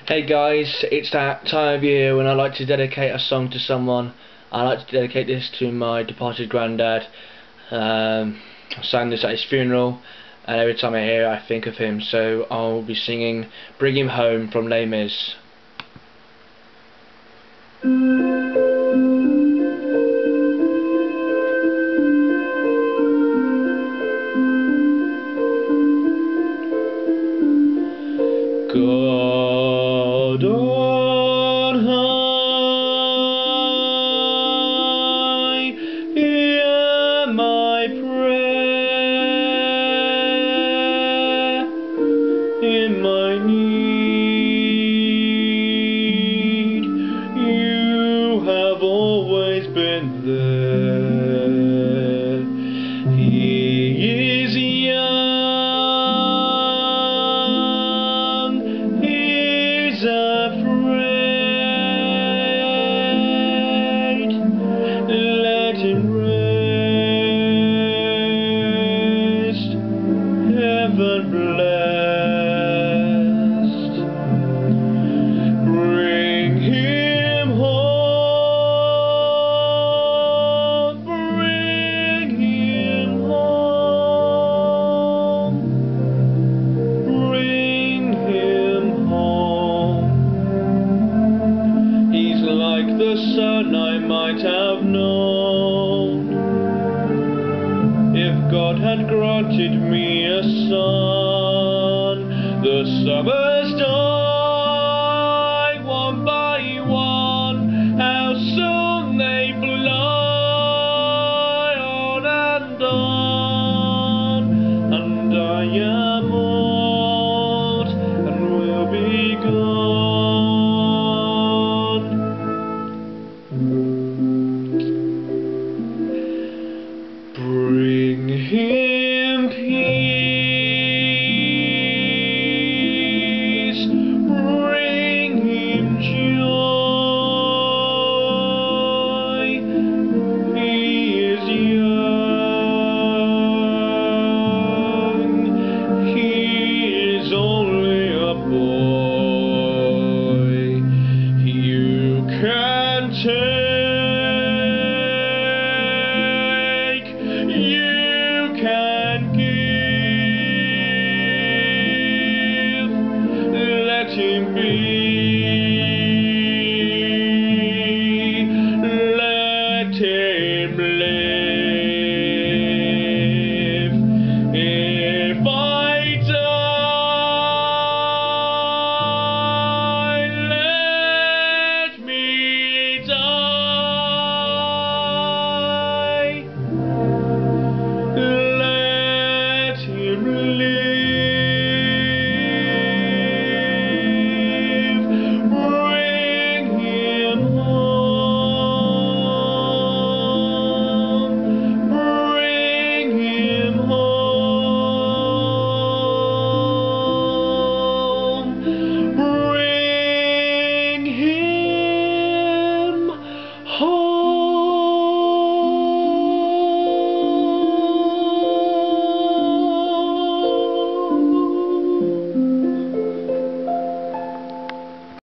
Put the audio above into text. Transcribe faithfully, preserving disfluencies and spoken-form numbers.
Hey guys, it's that time of year when I like to dedicate a song to someone. I like to dedicate this to my departed granddad. Um, I sang this at his funeral, and every time I hear it I think of him, so I'll be singing Bring Him Home from Les Mis. God on high, hear my prayer. In my need, you have always been there. He is young, he's afraid. Let him rest, heaven blessed. Bring him home, bring him home, bring him home. He's like the son I might have known, if God had granted me a son. The summers die one by one, how soon they fly on and on, and I am old and will be gone. Bring him peace, bring him joy. He is young, he is only a boy. You can take, you can give, let him be.